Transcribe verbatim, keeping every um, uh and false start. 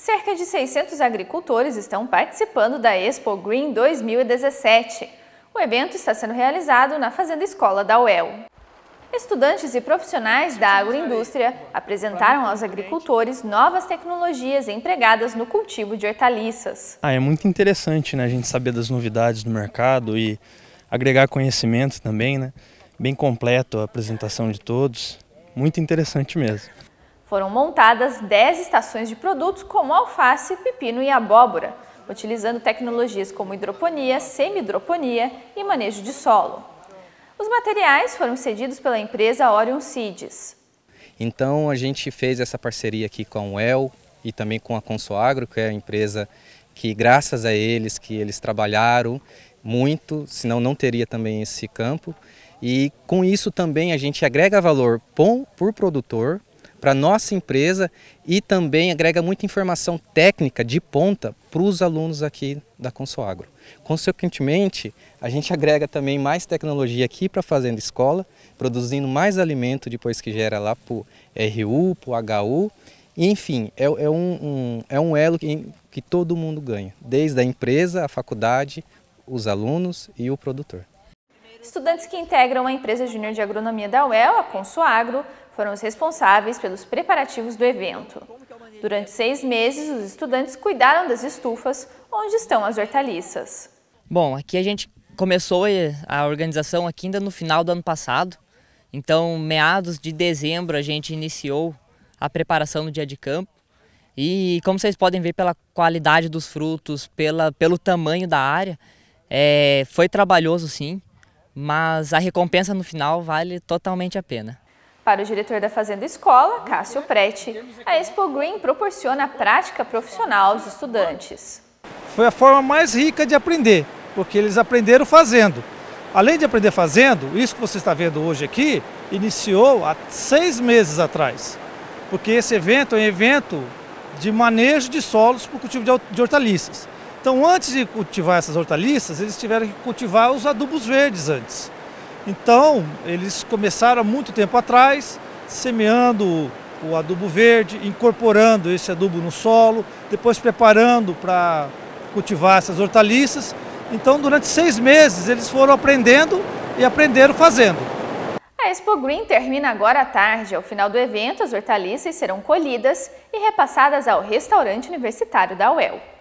Cerca de seiscentos agricultores estão participando da Expo Green dois mil e dezessete. O evento está sendo realizado na Fazenda Escola da U E L. Estudantes e profissionais da agroindústria apresentaram aos agricultores novas tecnologias empregadas no cultivo de hortaliças. Ah, é muito interessante, né, a gente saber das novidades do mercado e agregar conhecimento também, né? Bem completo a apresentação de todos, muito interessante mesmo. Foram montadas dez estações de produtos como alface, pepino e abóbora, utilizando tecnologias como hidroponia, semi-hidroponia e manejo de solo. Os materiais foram cedidos pela empresa Orion Seeds. Então a gente fez essa parceria aqui com a U E L e também com a Consoagro, que é a empresa que, graças a eles, que eles trabalharam muito, senão não teria também esse campo. E com isso também a gente agrega valor por produtor, para a nossa empresa, e também agrega muita informação técnica de ponta para os alunos aqui da Consoagro. Consequentemente, a gente agrega também mais tecnologia aqui para a Fazenda Escola, produzindo mais alimento depois que gera lá para o R U, para o H U. E, enfim, é, é, um, um, é um elo que, que todo mundo ganha, desde a empresa, a faculdade, os alunos e o produtor. Estudantes que integram a empresa júnior de agronomia da U E L, a Consoagro, foram os responsáveis pelos preparativos do evento. Durante seis meses, os estudantes cuidaram das estufas onde estão as hortaliças. Bom, aqui a gente começou a organização aqui ainda no final do ano passado. Então, meados de dezembro, a gente iniciou a preparação no dia de campo. E como vocês podem ver pela qualidade dos frutos, pela, pelo tamanho da área, é, foi trabalhoso sim, mas a recompensa no final vale totalmente a pena. Para o diretor da Fazenda Escola, Cássio Prete, a Expo Green proporciona a prática profissional aos estudantes. Foi a forma mais rica de aprender, porque eles aprenderam fazendo. Além de aprender fazendo, isso que você está vendo hoje aqui, iniciou há seis meses atrás. Porque esse evento é um evento de manejo de solos para o cultivo de hortaliças. Então, antes de cultivar essas hortaliças, eles tiveram que cultivar os adubos verdes antes. Então, eles começaram há muito tempo atrás, semeando o adubo verde, incorporando esse adubo no solo, depois preparando para cultivar essas hortaliças. Então, durante seis meses, eles foram aprendendo e aprenderam fazendo. A Expo Green termina agora à tarde. Ao final do evento, as hortaliças serão colhidas e repassadas ao restaurante universitário da U E L.